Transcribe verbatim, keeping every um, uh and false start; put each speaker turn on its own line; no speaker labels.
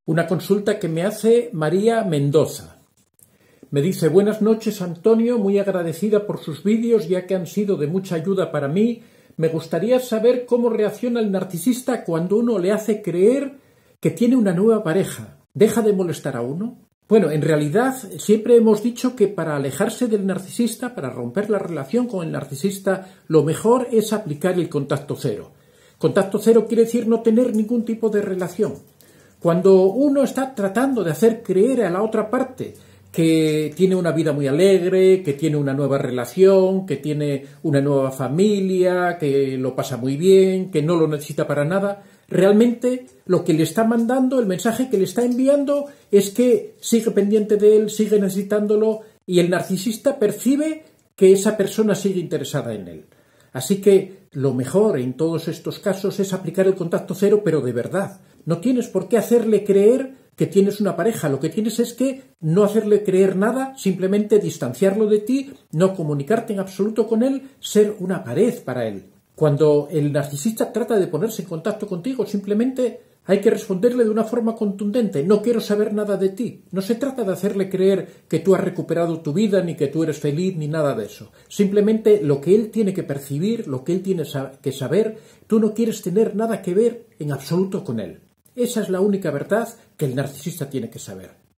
Una consulta que me hace María Mendoza. Me dice: buenas noches, Antonio, muy agradecida por sus vídeos ya que han sido de mucha ayuda para mí. Me gustaría saber cómo reacciona el narcisista cuando uno le hace creer que tiene una nueva pareja. ¿Deja de molestar a uno? Bueno, en realidad siempre hemos dicho que para alejarse del narcisista, para romper la relación con el narcisista, lo mejor es aplicar el contacto cero. Contacto cero quiere decir no tener ningún tipo de relación. Cuando uno está tratando de hacer creer a la otra parte que tiene una vida muy alegre, que tiene una nueva relación, que tiene una nueva familia, que lo pasa muy bien, que no lo necesita para nada, realmente lo que le está mandando, el mensaje que le está enviando es que sigue pendiente de él, sigue necesitándolo, y el narcisista percibe que esa persona sigue interesada en él. Así que lo mejor en todos estos casos es aplicar el contacto cero, pero de verdad. No tienes por qué hacerle creer que tienes una pareja. Lo que tienes es que no hacerle creer nada, simplemente distanciarlo de ti, no comunicarte en absoluto con él, ser una pared para él. Cuando el narcisista trata de ponerse en contacto contigo, simplemente hay que responderle de una forma contundente: no quiero saber nada de ti. No se trata de hacerle creer que tú has recuperado tu vida, ni que tú eres feliz, ni nada de eso. Simplemente lo que él tiene que percibir, lo que él tiene que saber, tú no quieres tener nada que ver en absoluto con él. Esa es la única verdad que el narcisista tiene que saber.